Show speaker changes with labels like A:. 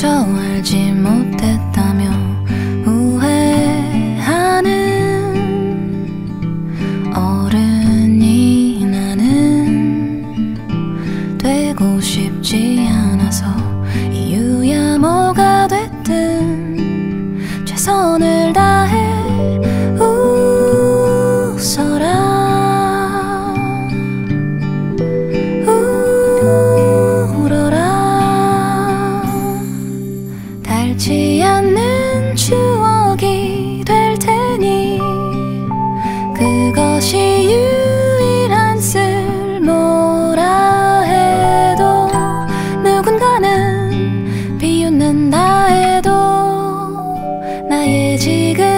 A: 미처 알지 못했다며 후회하는 어른이 나는 되고 싶지 않아서 이유야 뭐가 됐든 최선을 다해 웃어라. 닳지 않는 추억이 될 테니 그것이 유일한 쓸모라 해도 누군가는 비웃는다 해도 나의 지금